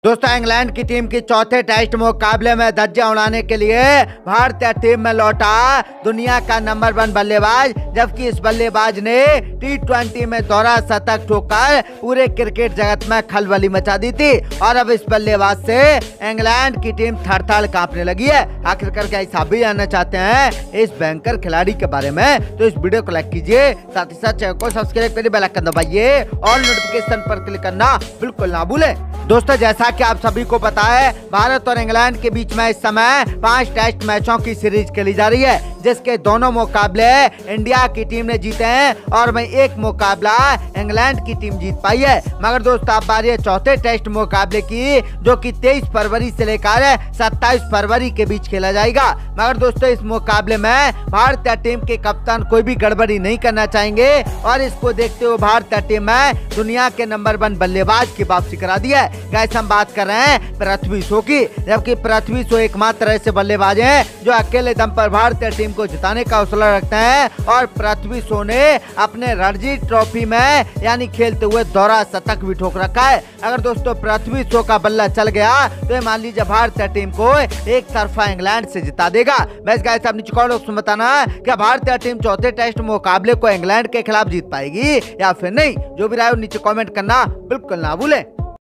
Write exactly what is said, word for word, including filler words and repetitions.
दोस्तों इंग्लैंड की टीम की चौथे टेस्ट मुकाबले में धज्जियां उड़ाने के लिए भारतीय टीम में लौटा दुनिया का नंबर वन बल्लेबाज, जबकि इस बल्लेबाज ने टी ट्वेंटी में दोहरा शतक ठोककर पूरे क्रिकेट जगत में खलबली मचा दी थी। और अब इस बल्लेबाज से इंग्लैंड की टीम थर-थर कांपने लगी है। आखिरकार क्या आप भी जानना चाहते हैं इस भयंकर खिलाड़ी के बारे में, तो इस वीडियो को लाइक कीजिए, साथ ही साथ चैनल को सब्सक्राइब करिए, बेल आइकन दबाइए और नोटिफिकेशन पर क्लिक करना बिल्कुल ना भूलें। दोस्तों जैसा कि आप सभी को पता है, भारत और इंग्लैंड के बीच में इस समय पांच टेस्ट मैचों की सीरीज खेली जा रही है, जिसके दोनों मुकाबले इंडिया की टीम ने जीते हैं और वहीं एक मुकाबला इंग्लैंड की टीम जीत पाई है। मगर दोस्तों अब बारी है चौथे टेस्ट मुकाबले की, जो कि तेईस फरवरी से लेकर सत्ताईस फरवरी के बीच खेला जाएगा। मगर दोस्तों इस मुकाबले में भारतीय टीम के कप्तान कोई भी गड़बड़ी नहीं करना चाहेंगे और इसको देखते हुए भारतीय टीम में दुनिया के नंबर वन बल्लेबाज की वापसी करा दी है। गाइस हम बात कर रहे हैं पृथ्वी शॉ की, जबकि पृथ्वी शॉ एकमात्र ऐसे बल्लेबाज हैं जो अकेले दम पर भारतीय टीम को जिताने का हौसला रखते हैं। और पृथ्वी शॉ ने अपने रणजी ट्रॉफी में यानी खेलते हुए दोहरा शतक भी ठोक रखा है। अगर दोस्तों पृथ्वी शॉ का बल्ला चल गया तो मान लीजिए भारतीय टीम को एक तरफा इंग्लैंड से जिता देगा। बस गाइस आप नीचे कमेंट में बताना क्या भारतीय टीम चौथे टेस्ट मुकाबले को इंग्लैंड के खिलाफ जीत पाएगी या फिर नहीं। जो भी राय नीचे कमेंट करना बिल्कुल ना भूलें।